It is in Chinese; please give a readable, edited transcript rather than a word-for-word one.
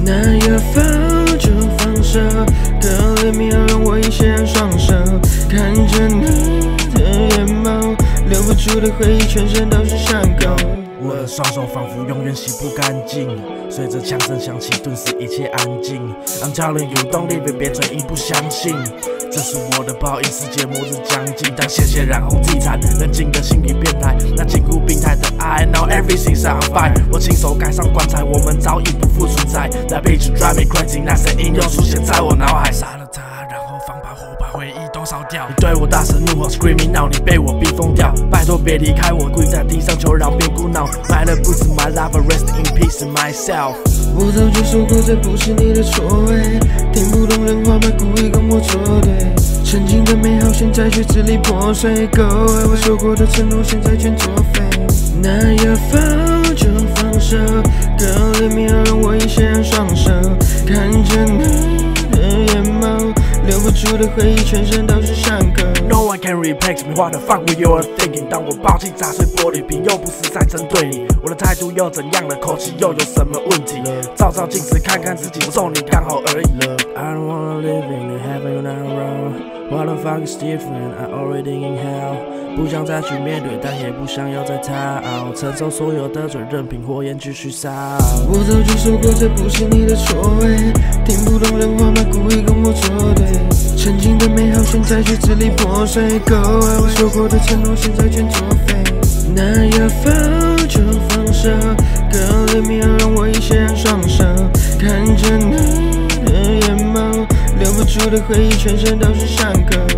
那要放就放手，可怜没有让我一些人双手，看着你的眼眸，留不住的回忆，全身都是伤口。 我的双手仿佛永远洗不干净，随着枪声响起，顿时一切安静。I'm telling you, don't leave it， 别嘴硬不相信，这是我的报应，世界末日将近。当鲜血染红地毯，冷静的心理变态，那近乎病态的爱 ，Now everything's on fire。我亲手盖上棺材，我们早已不复存在。那 bitch drive me crazy， 那声音又出现在我脑海，杀了他，然后放把火把回忆都烧掉。你对我大声怒吼 ，screaming now， 你被我逼疯掉，拜托别离开我，跪在地上求饶，别哭闹。买了不止 my lover rest in peace myself。 我早就说过，这不是你的错位，听不懂人话吗？故意跟我作对。曾经的美好，现在却支离破碎。Go away， 我说过的承诺，现在全作废。那要放就放手，可怜没有让我一些人双手，看着你的眼眸，留不住的回忆，全身都是伤口。 No one can replace me, what the fuck were you thinking？ 当我暴气砸碎玻璃瓶，又不是在针对你，我的态度又怎样了？口气又有什么问题？照照镜子看看自己，我揍你刚好而已。I don't wanna live in the heaven you're not around. What the fuck is different? I already in hell. 不想再去面对，但也不想要再逃，承受所有的罪，任凭火焰继续烧。 我早就说过，这不是你的错位，听不懂人话吗？故意跟我作对。曾经的美好，现在却支离破碎。Go away， 我说过的承诺，现在全作废。那要放就放手，可怜没有让我一些人双手，看着你的眼眸，留不住的回忆，全身都是伤口。